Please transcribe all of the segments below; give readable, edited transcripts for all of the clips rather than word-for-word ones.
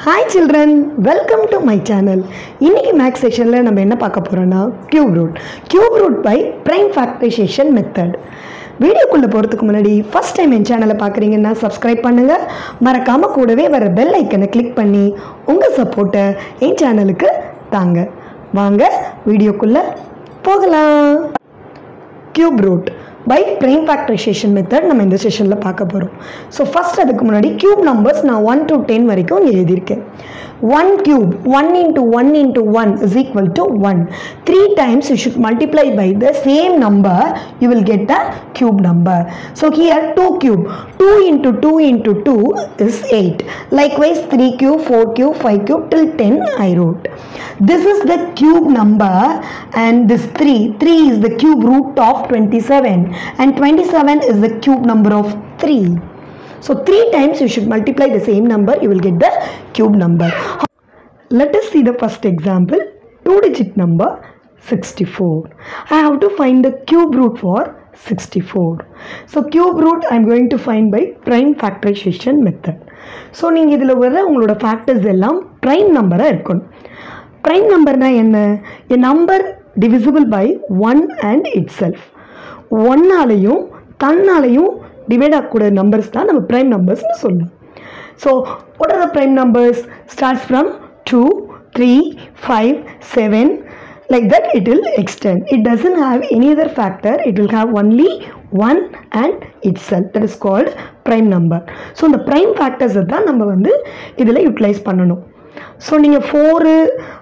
Hi children, welcome to my channel. இன்னைக்கு maths செஷனில் நம்ம என்ன பார்க்க போகிறோன்னா cube root by prime factorization method. வீடியோக்குள்ளே போகிறதுக்கு முன்னாடி ஃபஸ்ட் டைம் என் சேனலை பார்க்குறீங்கன்னா சப்ஸ்கிரைப் பண்ணுங்கள். மறக்காமல் கூடவே வர பெல் ஐக்கனை கிளிக் பண்ணி உங்கள் சப்போர்ட்டை என் சேனலுக்கு தாங்க. வாங்க வீடியோக்குள்ளே போகலாம். Cube root by prime factorization method நம்ம இந்த செஷனில் பார்க்க போகிறோம். ஸோ ஃபஸ்ட் அதுக்கு முன்னாடி கியூப் நம்பர்ஸ் நான் 1 to 10 வரைக்கும் இங்கே எழுதியிருக்கேன். 1 cube 1 into 1 into 1 is equal to 1. 3 times you should multiply by the same number, you will get the cube number. So here 2 cube 2 into 2 into 2 is 8. Likewise 3 cube 4 cube 5 cube till 10 I wrote. This is the cube number and this 3 is the cube root of 27 and 27 is the cube number of 3. So 3 times you should multiply the same number, you will get the cube number. Let us see the first example. 2-digit number 64. I have to find the cube root for 64. So cube root I am going to find by prime factorization method. So நீங்கள் இதில் வர உங்களோட factors எல்லாம் prime number இருக்கணும். Prime number na enna? A number divisible by 1 and itself. 1 ஆலையும் தன்னாலையும் divide ஆகக்கூடிய numbers தான் நம்ம ப்ரைம் நம்பர்ஸ்னு சொல்லுவோம். So what are the prime numbers? Starts from 2, 3, 5, 7 like that it will extend. It doesn't have any other factor. It will have only 1 and itself. That is called prime number. So இந்த prime ஃபேக்டர்ஸை தான் நம்ம வந்து இதில் utilise பண்ணணும். So நீங்கள் 4,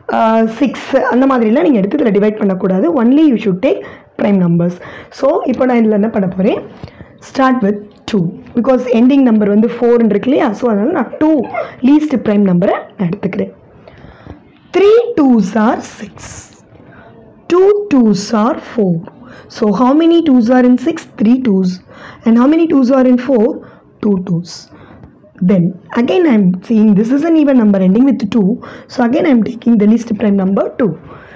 6 அந்த மாதிரிலாம் நீங்கள் எடுத்து இதில் டிவைட் பண்ணக்கூடாது. Only you should take prime numbers. So இப்போ நான் இதில் என்ன பண்ண போகிறேன்? Start with 2 because ending number வந்து 4 இருக்கு இல்லையா? ஸோ அதனால் நான் 2 least prime number நான் எடுத்துக்கிறேன். 3 2s are 6, 2 2s are 4. So how many 2s are in 6? 3 2s. And how many 2s are in 4? 2 2s. Then again I am seeing this is an even number ending with 2. So again I am taking the least prime number 2.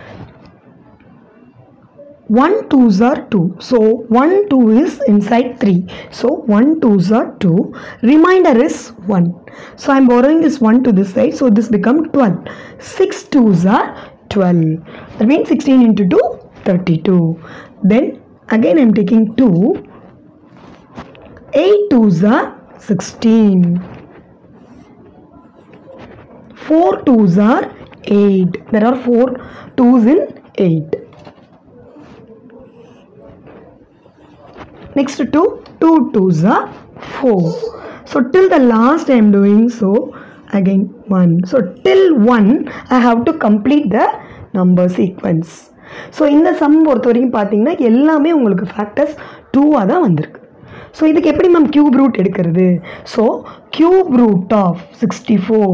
1 2s are 2. So 1 2 is inside 3. So 1 2s are 2. Remainder is 1. So I am borrowing this 1 to this side. So this becomes 12. 6 2s are 12. That means 16 into 2, 32. Then again I am taking 2. 8 2s are 16. 4 2s are 8. There are 4 2s in 8. Next to 2 2s are 4. So till the last I am doing so again 1. So till 1 I have to complete the number sequence. So இந்த sum பொறுத்த வரைக்கும் பார்த்தீங்கன்னா எல்லாமே உங்களுக்கு factors 2ஆக தான் வந்திருக்கு. So இதுக்கு எப்படி மேம் கியூப் ரூட் எடுக்கிறது? So cube root of 64.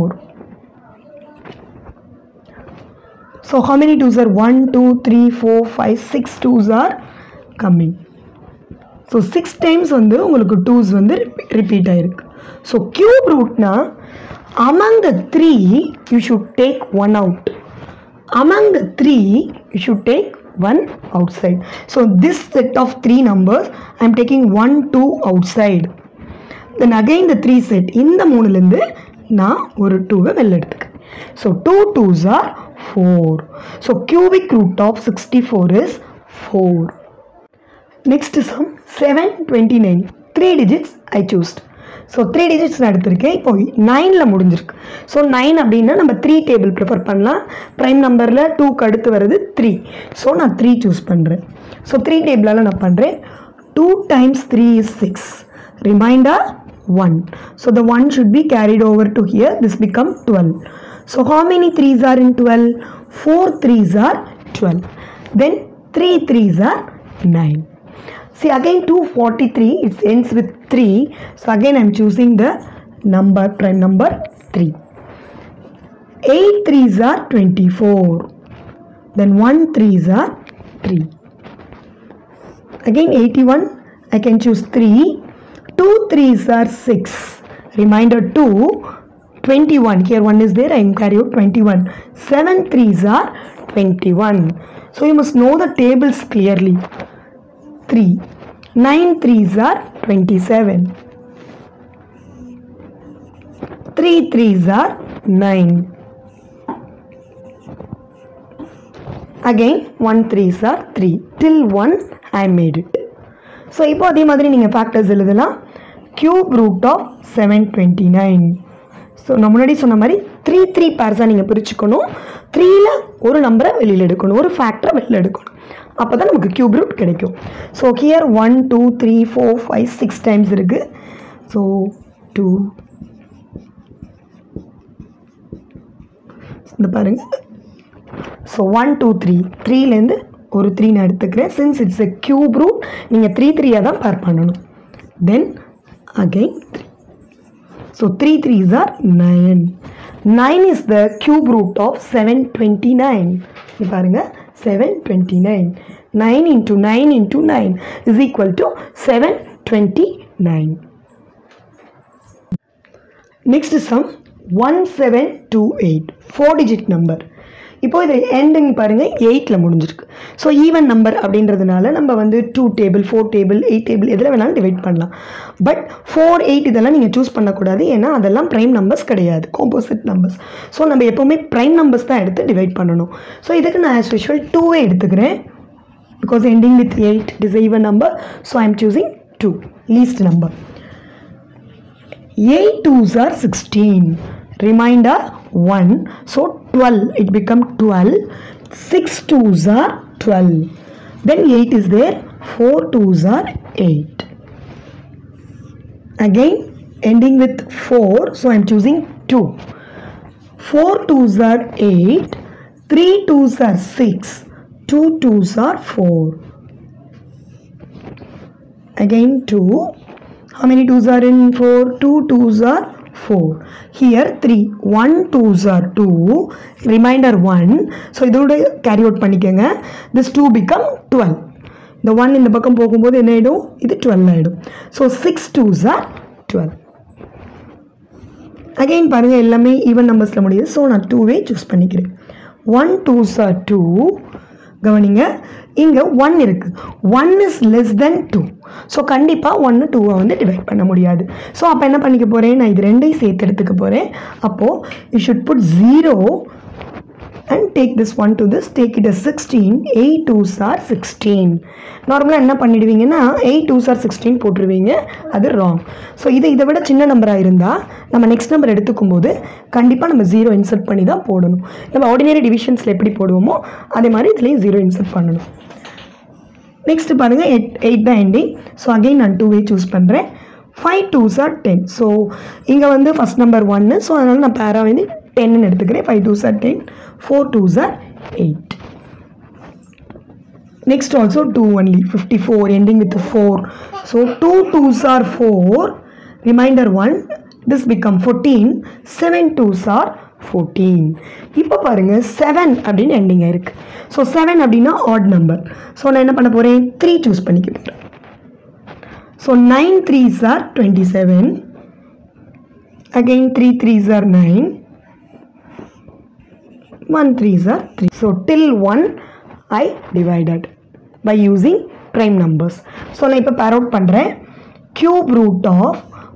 So how many 2s are 1 2 3 4 5 6 2s are coming. So 6 times வந்து உங்களுக்கு 2s வந்து repeat ஆயிருக்கு. So cube rootனா among the 3 you should take 1 out. Among the 3 you should take 1 outside. So this set of 3 numbers I am taking 1 2 outside. Then again the 3 set இந்த மூணுலேருந்து நான் ஒரு 2வை வெளில எடுத்துக்கிறேன். So 2 2s are 4. So cubic root of 64 is 4. Next sum 729. 3 digits I choose. So 3 digits நான் எடுத்திருக்கேன். இப்போ 9ல முடிஞ்சிருக்கு. ஸோ 9 அப்படின்னா நம்ம 3 டேபிள் ப்ரிஃபர் பண்ணலாம். ப்ரைம் நம்பரில் 2க்கு அடுத்து வருது 3. ஸோ நான் 3 சூஸ் பண்ணுறேன். ஸோ 3 டேபிளால் நான் பண்ணுறேன். 2 times 3 is 6. Remainder 1. So the 1 should be carried over to here. This becomes 12. So how many 3s are in 12? 4 3s are 12. Then 3 3s are 9. See again 243 it ends with 3. So again I am choosing the number prime number 3. 8 3s are 24. Then 1 3s are 3. Again 81 I can choose 3. 2 3s are 6. Remainder 2. 21 here 1 is there I am carry out 21. 7 3s are 21. So you must know the tables clearly. 3 9 3s are 27. 3 3s are 9. Again 1 3s are 3. Till 1 I made it. So இப்போ அதே மாதிரி நீங்கள் factors எழுதலாம். Cube root of 729. So நான் முன்னாடி சொன்ன மாதிரி 3 பேர்ஸாக நீங்கள் பிரிச்சுக்கணும். 3ல் ஒரு நம்பரை வெளியில் எடுக்கணும், ஒரு ஃபேக்டரை வெளியில் எடுக்கணும். அப்போ தான் நமக்கு கியூப் ரூட் கிடைக்கும். ஸோ ஹியர் 1 2 3 4 5 6 டைம்ஸ் இருக்குது. ஸோ 2 இந்த பாருங்கள். ஸோ 1 2 3 3லேருந்து ஒரு 3 நான் எடுத்துக்கிறேன். Since it's a cube root நீங்கள் 3 3யாக தான் பேர் பண்ணணும். தென் again 3. So 3 3s are 9. 9 is the cube root of 729. You பாருங்க 729. 9 into 9 into 9 is equal to 729. Next sum 1728. 4 digit number. இப்போ இது எண்டிங் பாருங்கள் 8ல் முடிஞ்சிருக்கு. ஸோ ஈவன் நம்பர் அப்படின்றதுனால நம்ம வந்து 2 டேபிள் 4 டேபிள் 8 டேபிள் எதில் வேணாலும் டிவைட் பண்ணலாம். பட் 4 8 இதெல்லாம் நீங்கள் சூஸ் பண்ணக்கூடாது, ஏன்னா அதெல்லாம் ப்ரைம் நம்பர்ஸ் கிடையாது, காம்போசிட் நம்பர்ஸ். ஸோ நம்ம எப்போவுமே ப்ரைம் நம்பர்ஸ் தான் எடுத்து டிவைட் பண்ணணும். ஸோ இதுக்கு நான் ஆஸ் யூஷுவல் 2வே எடுத்துக்கிறேன். பிகாஸ் எண்டிங் with 8 it is even number. So I am choosing 2, least number. 8 2s are 16. Remainder 1, so 12, it become 12. 6 2s are 12. Then 8 is there, 4 2s are 8. Again ending with 4, so I am choosing 2. 4 2s are 8. 3 2s are 6. 2 2s are 4. Again 2. How many 2s are in 4? 2 2s are 4. Here 3. 1 2s are 2. Remainder 1. So இதோட carry out பண்ணிக்கங்க. This 2 become 12. The 1 இந்த பக்கம் போகும்போது என்ன ஆயிடும்? இது 12 ஆயிடும். So 6 2s are 12. Again பாருங்க எல்லாமே ஈவன் நம்பர்ஸ்ல முடியுது. ஸோ நான் 2வே சூஸ் பண்ணிக்கிறேன். 1 2s are 2. கவனிங்க இங்கே 1 இருக்குது. 1 இஸ் லெஸ் தென் 2. ஸோ கண்டிப்பாக 1 2வை வந்து டிவைட் பண்ண முடியாது. ஸோ அப்போ என்ன பண்ணிக்க போகிறேன், நான் இது ரெண்டையும் சேர்த்து எடுத்துக்க போகிறேன். அப்போது you should put 0 and take this 1 to this, take it as 16. 8 2s are 16. நார்மலாக என்ன பண்ணிடுவீங்கன்னா 8 2s are 16 போட்டுருவீங்க, அது ராங். ஸோ இதை விட சின்ன நம்பராக இருந்தால் நம்ம நெக்ஸ்ட் நம்பர் எடுத்துக்கும் போது கண்டிப்பாக நம்ம 0 இன்சர்ட் பண்ணி தான் போடணும். நம்ம ஆர்டினரி டிவிஷன்ஸில் எப்படி போடுவோமோ அதே மாதிரி இதுலேயும் 0 இன்சர்ட் பண்ணணும். நெக்ஸ்ட் பாருங்கள் 8 தான் எண்டிங். ஸோ அகெயின் நான் 2வே சூஸ் பண்ணுறேன். 5 2s are 10. ஸோ இங்கே வந்து ஃபஸ்ட் நம்பர் 1, ஸோ அதனால் நான் பேரா வந்து 10ன்னு எடுத்துக்கிறேன். 5 2s are 10. 4 2s are 8. Next also 2 only. 54 ending with 4. So 2 2s are 4. Remainder 1. This become 14. 7 2s are 14. இப்போ பாருங்க 7 அப்படின்னு எண்டிங் ஆயிருக்கு. ஸோ 7 அப்படின்னா ஆட் நம்பர். ஸோ நான் என்ன பண்ண போகிறேன், 3 சூஸ் பண்ணிக்க போகிறேன். So 9 3s are 27. Again 3 3s are 9. 1 3s are 3. So till 1 I divided by using prime numbers. So நான் இப்போ pair out பண்ணுறேன். Cube root of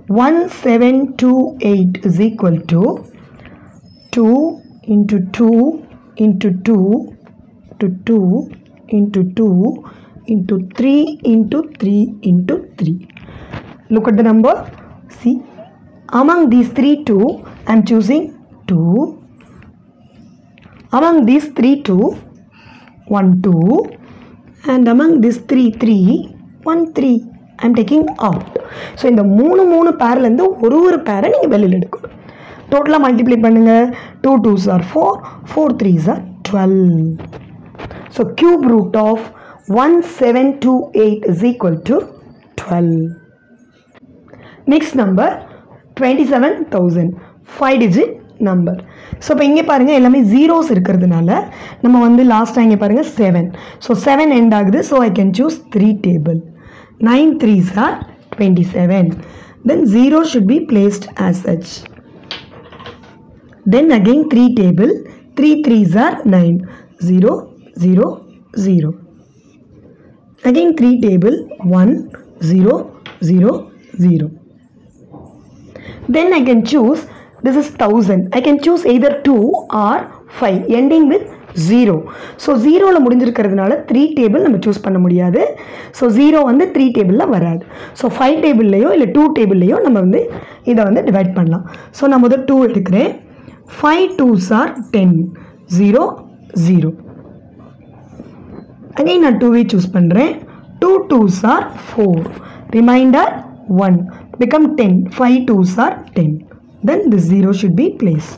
1728 is equal to 2 into 2 into 2 to 2 into 2 into 3 into 3 into 3. Look at the number. See, among these 3 2 I am choosing 2. Among these 3 2 1 2, and among these 3 3 1 3 I am taking out. So இந்த மூணு பேர்லேருந்து ஒரு பேரை நீங்கள் வெளியில் எடுக்கணும். டோட்டலாக multiply பண்ணுங்கள். 2 2s are 4. 4 3s are 12. So cube root of 1728 is equal to 12. Next number 27,000. 5 digit number. So இப்போ இங்கே பாருங்கள் எல்லாமே ஜீரோஸ் இருக்கிறதுனால நம்ம வந்து லாஸ்ட்டாக இங்கே பாருங்கள் 7. ஸோ 7 எண்ட் ஆகுது. So I can choose 3 table. 9 3s are 27. Then 0 should be placed as such. Then again 3 table. 3 3s are 9. 0 0 0. Again 3 table. 1 0 0 0. Then I can choose this is 1000. I can choose either 2 or 5 ending with 0. So 0ல முடிஞ்சிருக்கிறதுனால 3 table நம்ம choose பண்ண முடியாது. So 0 வந்து 3 டேபிளில் வராது. So 5 டேபிள்லையோ இல்லை 2 டேபிள்லையோ நம்ம வந்து இதை வந்து டிவைட் பண்ணலாம். ஸோ நான் முதல் 2 எடுக்கிறேன். 5 2s are 10. 0 0. அகைன் நான் 2வை சூஸ் பண்ணுறேன். 2 2s are 4. Remainder 1. Become 10. 5 2s are 10. Then this 0 should be placed.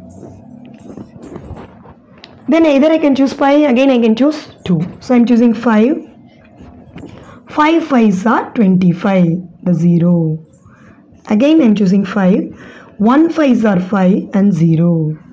Then either I can choose 5, again I can choose 2. So I am choosing 5. 5 5s are 25, the 0. Again I am choosing 5. 1 5s are 5 and 0.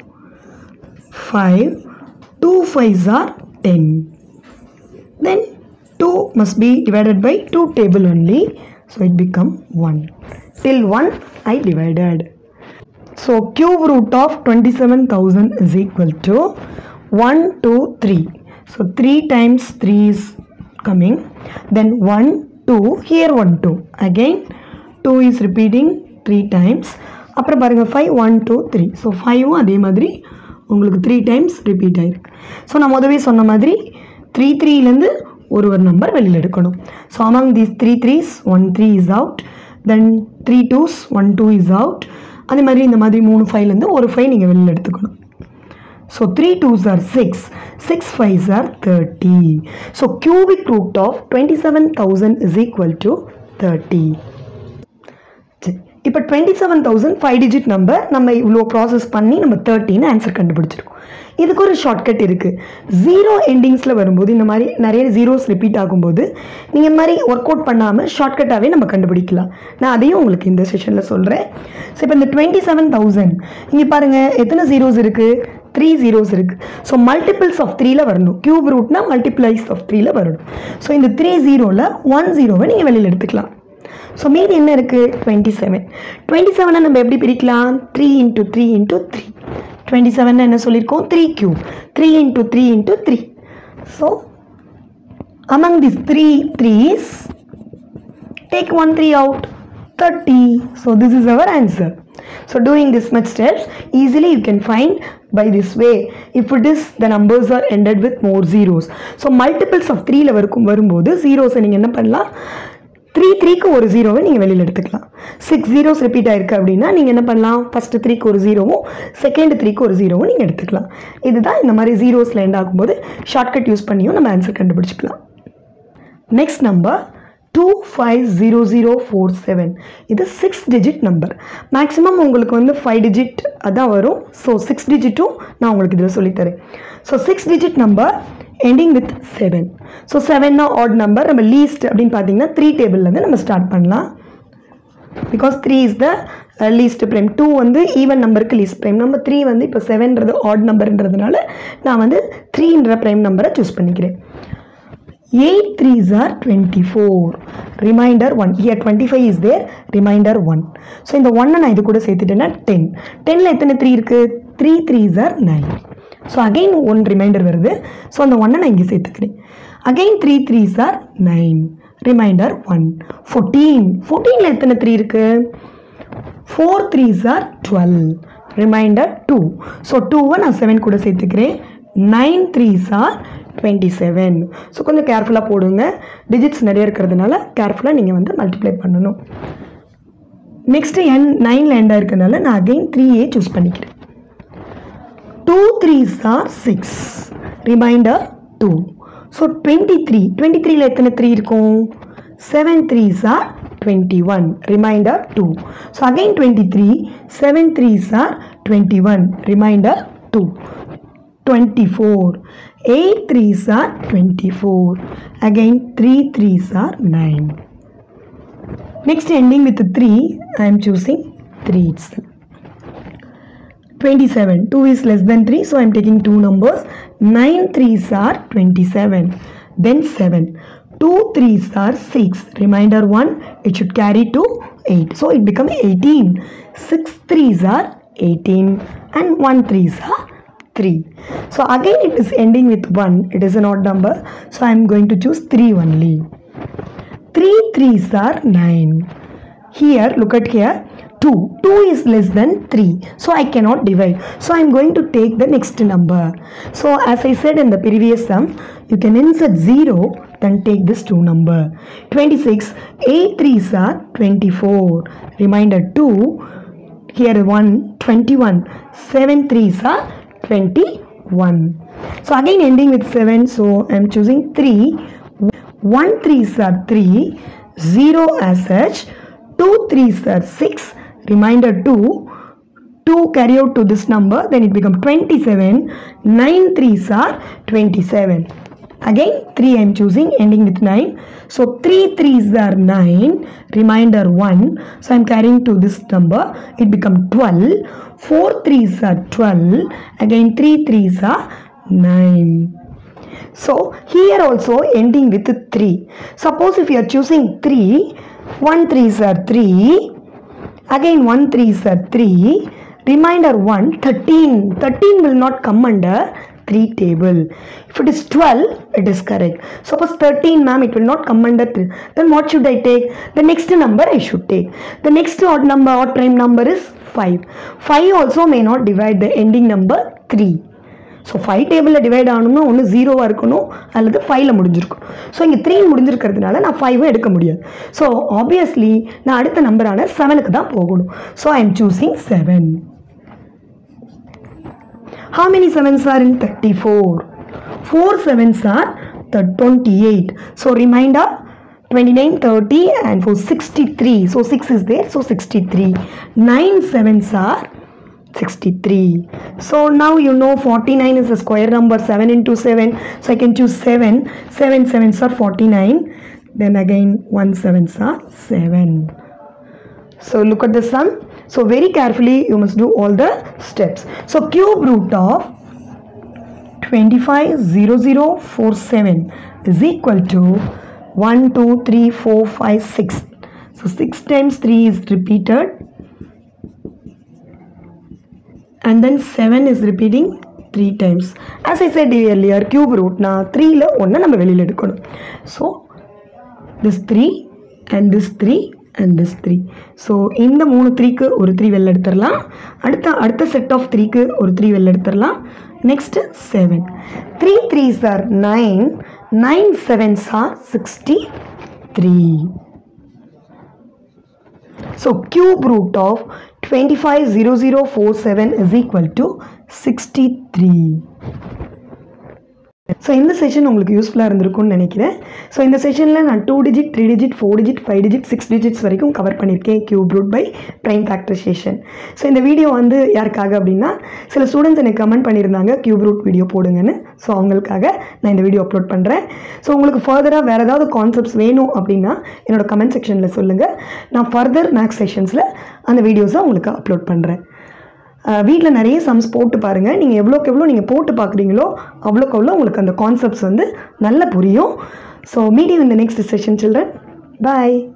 5. 2 5s are 10. Then 2 must be divided by 2 table only. So it become 1. Till 1 I divided. So cube root of 27,000 is equal to 1 2 3. So 3 times 3 is coming. Then 1 2. Here 1 2. Again 2 is repeating 3 times. அப்புறம் பாருங்க 5 1 2 3. So 5ம் அதே மாதிரி உங்களுக்கு 3 times repeat ஆயிருக்கு. So நான் முதவே சொன்ன மாதிரி 3 3லேருந்து ஒரு நம்பர் வெளியில் எடுக்கணும். So among these 3 3s 1 3 is out. Then 3 2s 1 2 is out. அதே மாதிரி இந்த மாதிரி 3 5லேருந்து ஒரு 5 நீங்கள் வெளியில் எடுத்துக்கணும். So 3 2s are 6. 6 5s are 30. So cubic root of 27,000 is equal to 30. இப்போ 27,000 5 digit நம்பர் நம்ம இவ்வளோ ப்ராசஸ் பண்ணி நம்ம 30ன்னு ஆன்சர் கண்டுபிடிச்சிருக்கோம். இதுக்கு ஒரு ஷார்ட்கட் இருக்குது. 0 எண்டிங்ஸில் வரும்போது இந்த மாதிரி நிறைய ஜீரோஸ் ரிப்பீட் ஆகும்போது நீங்கள் இந்த மாதிரி ஒர்க் அவுட் பண்ணாமல் ஷார்ட்கட்டாகவே நம்ம கண்டுபிடிக்கலாம். நான் அதையும் உங்களுக்கு இந்த செஷனில் சொல்கிறேன். ஸோ இப்போ இந்த 27,000 இங்கே பாருங்கள் எத்தனை ஜீரோஸ் இருக்குது? 3 zeros இருக்குது. ஸோ மல்டிபிள்ஸ் ஆஃப் 3ல வரணும். கியூப் ரூட்னா மல்டிப்ளைஸ் ஆஃப் 3ல வரணும். ஸோ இந்த 3 0ல் 1 0வை நீங்கள் வெளியில் எடுத்துக்கலாம். ஸோ மீதி என்ன இருக்குது? 27. 27 நம்ம எப்படி பிரிக்கலாம்? 3 into 3 into 3. 27 என்ன சொல்லியிருக்கோம்? 3 cube. 3 into 3 into 3. So among these 3 3s take 1 3 out. 30. So this is our answer. So doing this much steps easily you can find by this way. If it is the numbers are ended with more zeros. So multiples of 3ல வரும்போது zeros நீங்க என்ன பண்ணலாம்? 3 3க்கு ஒரு ஜீரோவை நீங்கள் வெளியில் எடுத்துக்கலாம். 6 zeros repeat ஆயிருக்கு அப்படின்னா நீங்கள் என்ன பண்ணலாம்? ஃபஸ்ட்டு 3க்கு ஒரு ஜீரோவும் செகண்ட் 3க்கு ஒரு ஜீரோவும் நீங்கள் எடுத்துக்கலாம். இதுதான் இந்த மாதிரி ஜீரோஸில் எண்ட் ஆகும்போது ஷார்ட்கட் யூஸ் பண்ணியும் நம்ம ஆன்சர் கண்டுபிடிச்சிக்கலாம். Next number 250047. இது 6 digit நம்பர். மேக்ஸிமம் உங்களுக்கு வந்து 5 digit அதான் வரும். ஸோ 6 digitம் நான் உங்களுக்கு இதில் சொல்லித்தரேன். So 6 digit number ending with 7. So 7னா ஆட் நம்பர். நம்ம லீஸ்ட் அப்படின்னு பார்த்தீங்கன்னா 3 டேபிள்லேருந்து நம்ம ஸ்டார்ட் பண்ணலாம். Because 3 is the least prime. 2 வந்து ஈவன் நம்பருக்கு லீஸ்ட் ப்ரைம். நம்ம 3 வந்து இப்போ 7ன்றது ஆட் நம்பர்ன்றதுனால நான் வந்து 3ன்ற ப்ரைம் நம்பரை சூஸ் பண்ணிக்கிறேன். 8 3s are 24. Reminder 1. Here 25 is there. Reminder 1. So இந்த 1 நான் இது கூட சேர்த்துட்டேன்னா 10. 10ல எத்தனை 3 இருக்கு? 3 3s are 9. So again 1 remainder வருது. ஸோ அந்த 1 நான் இங்கே சேர்த்துக்கிறேன். Again 3 3s are 9. Reminder 1. 14. 14ல எத்தனை 3 இருக்கு? 4 3s are 12. Reminder 2. ஸோ 2வை நான் 7 கூட சேர்த்துக்கிறேன். 9 3s are 27. ஸோ கொஞ்சம் கேர்ஃபுல்லாக போடுங்க. டிஜிட்ஸ் நிறைய இருக்கிறதுனால கேர்ஃபுல்லாக நீங்கள் வந்து மல்டிப்ளை பண்ணணும். நெக்ஸ்ட்டு 9ல் எண்டாக இருக்கிறதுனால நான் அகெயின் 3a சூஸ் பண்ணிக்கிறேன். 2 3s are 6. Reminder 2. ஸோ 23. 23ல எத்தனை 3 இருக்கும்? 7 3s are 21. Reminder 2. So again 23. 7 3s are 21. Reminder 2. 24. 8 3s are 24. Again 3 3s are 9. Next ending with 3, I am choosing 3 itself. 27. 2 is less than 3, so I am taking 2 numbers. 9 3s are 27. Then 7. 2 3s are 6. Reminder 1, it should carry to 8. So it becomes 18. 6 3s are 18 and 1 3s are 3. So again it is ending with 1. It is an odd number. So I am going to choose 3 only. 3 3s are 9. Here, look at here. 2. 2 is less than 3. So I cannot divide. So I am going to take the next number. So as I said in the previous sum, you can insert 0, then take this 2 number. 26. 8 3s are 24. Remainder 2. Here 1. 21. 7 3s are 21. So again ending with 7. So I am choosing 3. 1 3s are 3. 0 as such. 2 3s are 6. Remainder 2. 2 carry out to this number, then it becomes 27. 9 3s are 27. Again 3 I am choosing, ending with 9. So 3 3s are 9. Remainder 1. So I am carrying to this number, it becomes 12. 4 3s are 12. Again 3 3s are 9. So here also ending with 3. Suppose if you are choosing 3, 1 3s are 3. Again 1 3s are 3. Remainder 1, 13. 13 will not come under 3 table. If it is 12, it is correct. Suppose 13, ma'am, it will not come under 3. Then what should I take? The next number I should take. The next odd prime number is 5. 5 also may not divide the ending number 3. So 5 table divide ஆகணும்னா ஒன்று 0 இருக்கணும் அல்லது 5ல முடிஞ்சிருக்கும். So இங்கே 3 முடிஞ்சிருக்கிறதுனால நான் 5 எடுக்க முடியாது. So obviously நான் அடுத்த நம்பரான 7க்கு தான் போகணும். So I am choosing 7. How many 7s are in 34? 4 7s are 28. So remainder 29, 30 and for 63. So 6 is there. So 63. 9 7s are 63. So now you know 49 is a square number. 7 into 7. So I can choose 7. 7 7s are 49. Then again 1 7s are 7. So look at the sum. So very carefully you must do all the steps. So cube root of 250047 is equal to 1 2 3 4 5 6. So 6 times 3 is repeated. And then 7 is repeating 3 times. As I said earlier, cube root na 3 la onna நம்ம வெளியில எடுக்கணும். So this 3 and this 3 and this 3. So இந்த மூணு 3க்கு ஒரு 3 வெளில எடுத்துறலாம். அடுத்த set of 3க்கு ஒரு 3 வெளில எடுத்துறலாம். Next 7. 3 3s are 9. 9 7s are 63. So cube root of 250047 is equal to 63. So இந்த செஷன் உங்களுக்கு யூஸ்ஃபுல்லாக இருந்திருக்கும்னு நினைக்கிறேன். ஸோ இந்த செஷனில் நான் 2 digit 3 digit 4 digit 5 digit 6 digits வரைக்கும் கவர் பண்ணியிருக்கேன் cube root by prime factorization. So இந்த வீடியோ வந்து யாருக்காக அப்படின்னா சில ஸ்டூடெண்ட்ஸ் எனக்கு கமெண்ட் பண்ணியிருந்தாங்க கியூப் ரூட் வீடியோ போடுங்கன்னு. ஸோ அவங்களுக்காக நான் இந்த வீடியோ அப்லோட் பண்ணுறேன். ஸோ உங்களுக்கு ஃபர்தராக வேறு ஏதாவது கான்செப்ட்ஸ் வேணும் அப்படின்னா என்னோடய கமெண்ட் செக்ஷனில் சொல்லுங்கள். நான் ஃபர்தர் மேக்ஸ் செஷன்ஸில் அந்த வீடியோஸை உங்களுக்கு அப்லோட் பண்ணுறேன். வீட்டில் நிறைய சம்ஸ் போட்டு பாருங்கள். நீங்கள் எவ்வளோக்கு எவ்வளோ நீங்கள் போட்டு பார்க்குறீங்களோ அவ்வளோக்கு அவ்வளோ உங்களுக்கு அந்த கான்செப்ட்ஸ் வந்து நல்லா புரியும். So meet you in the next session children. Bye.